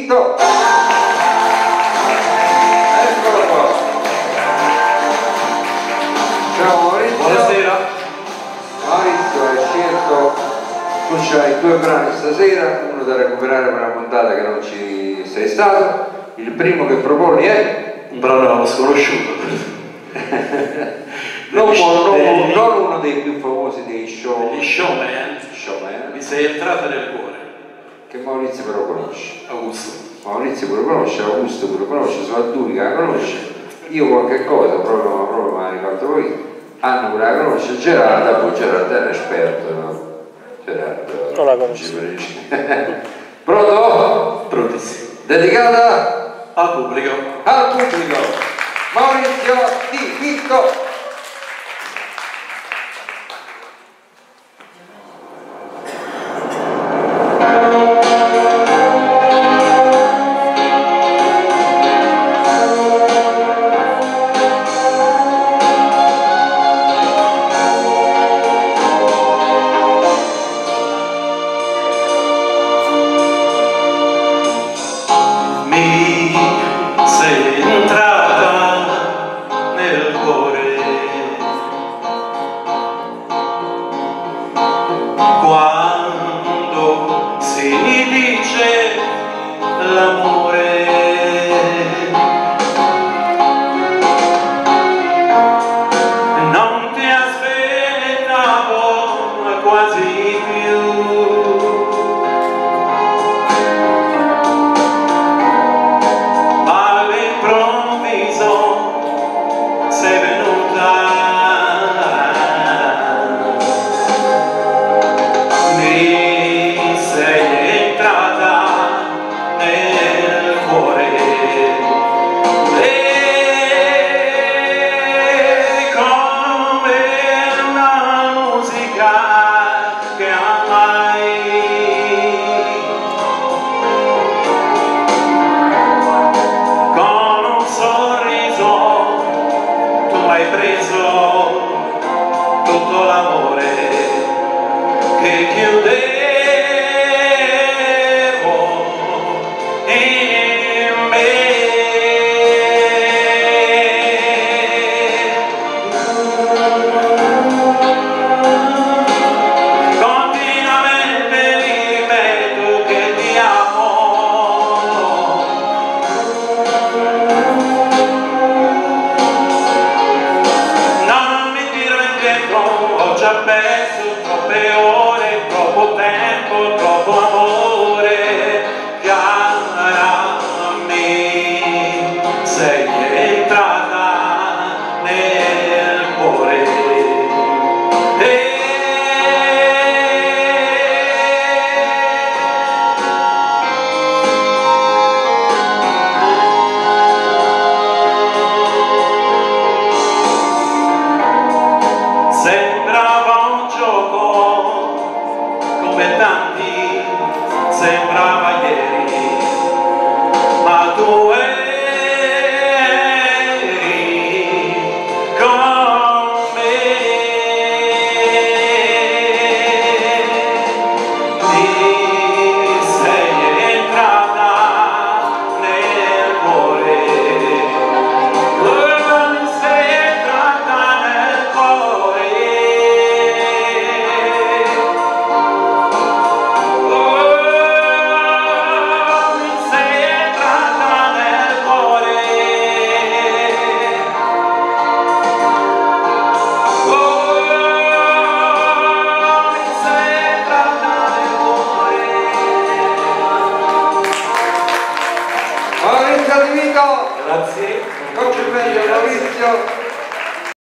Vitto. Eccolo qua. Ciao Maurizio. Buonasera. Maurizio, hai scelto, tu c'hai 2 brani stasera, uno da recuperare per una puntata che non ci sei stato. Il primo che proponi è Un brano sconosciuto. non uno dei più famosi dei show. Gli Showman. Mi sei entrata nel cuore. Che Maurizio però conosce. Augusto. Maurizio pure conosce, Augusto pure conosce, Svalduvi che la conosce, io qualche cosa proprio me la ricordo poi. Anna pure la conosce, Gerardo, poi Gerardo è un esperto, no? Gerardo non la conosco. Pronto? Prontissimo. Dedicata Al pubblico. al pubblico. Maurizio Di Vitto. Sei entrata nel cuore quando si dice l'amore, non ti aspettavo quasi più. Sei venuta, mi sei entrata nel cuore e come una musica che amai. Con un sorriso hai preso tutto l'amore che chiudevo in me. Continuamente mi ripeto che ti amo. Ho già perso troppe ore, troppo tempo, troppo amore. Chiamami, sei entrata nel cuore. Sembrava un gioco, come tanti, sembrava ieri, ma tu eri con me. Ti sei entrata nel cuore. Mi sei entrata nel cuore. Mi sei entrata nel cuore. Mi sei entrata nel cuore. Maurizio Di Vitto. Grazie. Complimenti Maurizio.